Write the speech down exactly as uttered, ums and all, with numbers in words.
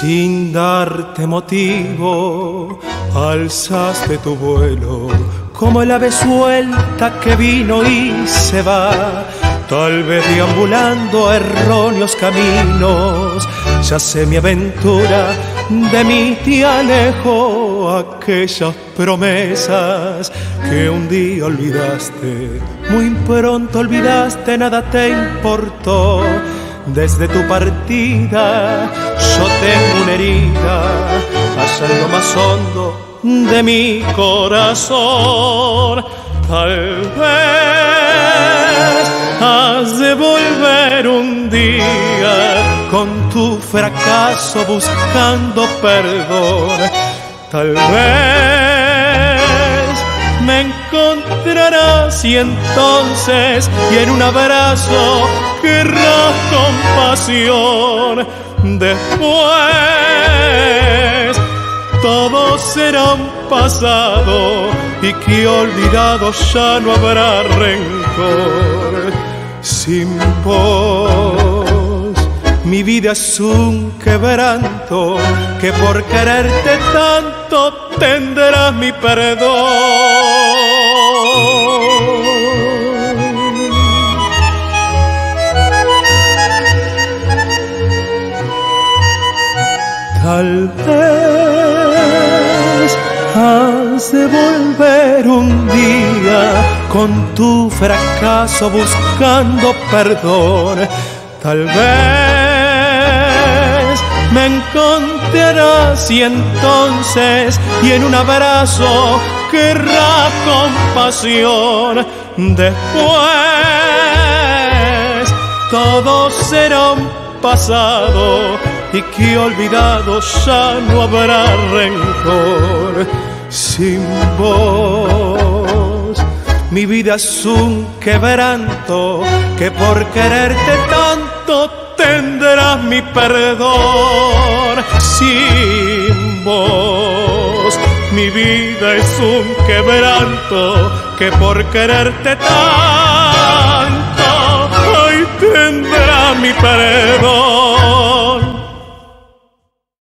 Sin darte motivo, alzaste tu vuelo como el ave suelta que vino y se va, tal vez deambulando erróneos caminos. Ya sé mi aventura, de mí te alejo, aquellas promesas que un día olvidaste, muy pronto olvidaste, nada te importó. Desde tu partida yo tengo una herida, allá en lo más hondo de mi corazón. Tal vez has de volver un día con tu fracaso buscando perdón. Tal vez me encontrarás y entonces, y en un abrazo querrás compasión. Después todo será un pasado y que olvidado ya no habrá rencor. Sin vos mi vida es un quebranto, que por quererte tanto tendrás mi perdón. Tal vez has de volver un día con tu fracaso buscando perdón. Tal vez me encontrarás y entonces, y en un abrazo querrás compasión. Después todo será un pasado y que olvidado ya no habrá rencor. Sin vos mi vida es un quebranto, que por quererte tanto tendrás mi perdón. Sin vos mi vida es un quebranto, que por quererte tanto ay, tendrás mi perdón.